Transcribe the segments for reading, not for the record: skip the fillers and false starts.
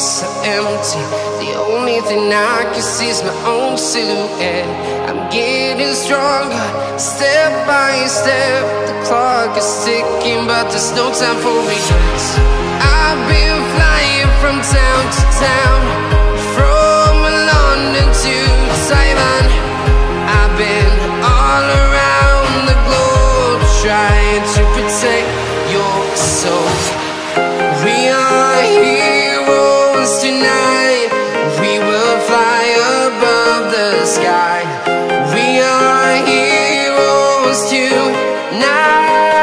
so empty. The only thing I can see is my own silhouette. I'm getting stronger, step by step. The clock is ticking, but there's no time for regrets. I've been flying from town to town, from London to Taiwan. I've been all around the globe, trying to protect your soul. We are heroes tonight. We will fly above the sky. We are heroes tonight.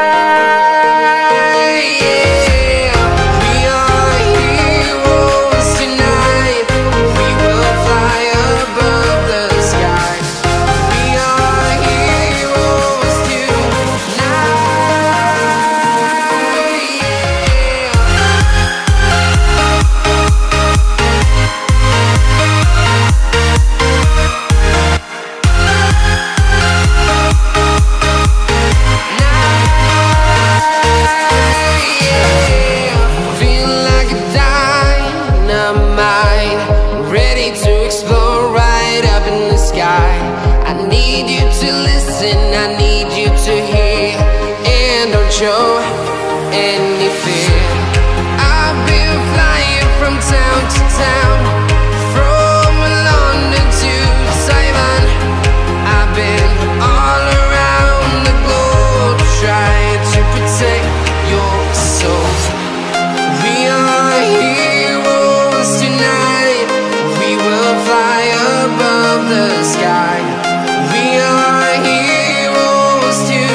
I need you to listen, I need you to hear, and don't show any fear. I've been flying from town to town, from London to Taiwan. I've been all around the globe, trying to protect your soul. We are heroes tonight. We will fly above the sky. We are heroes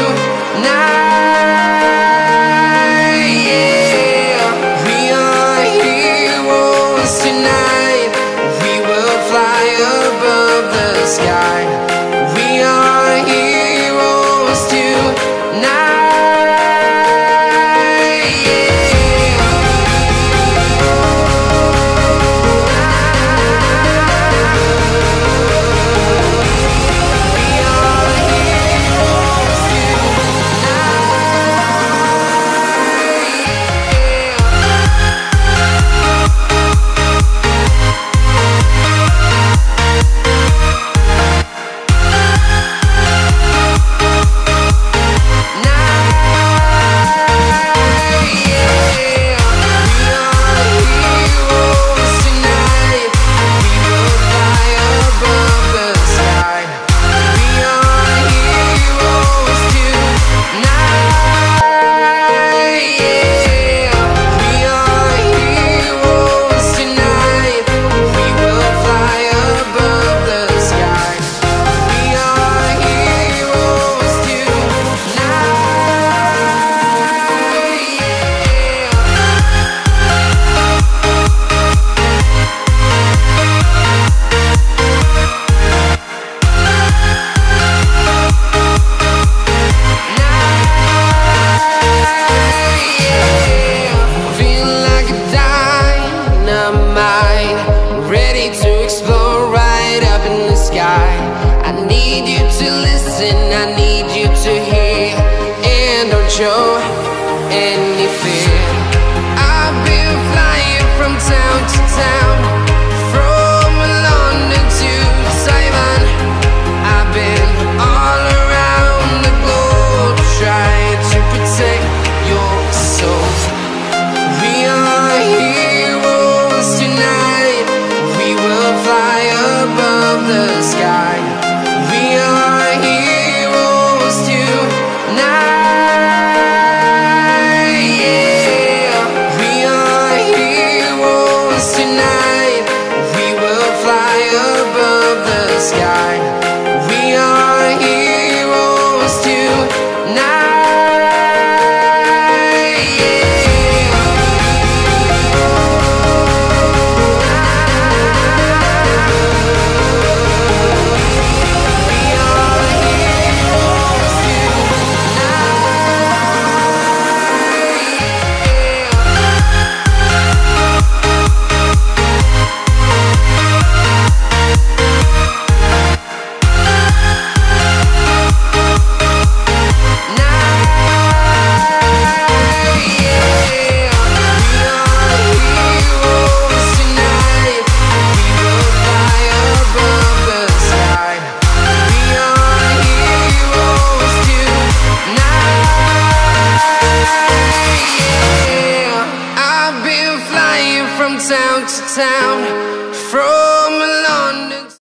tonight. Yeah. We are heroes tonight. We will fly above the sky. We are heroes tonight. Ready to explore right up in the sky. I need you to listen, I need you to hear, and don't show any fear. I've been flying from town to town, from London to Taiwan. I've been all around the globe, trying to protect your soul. We are heroes tonight. We will fly above the sky. We are heroes tonight. town to town, from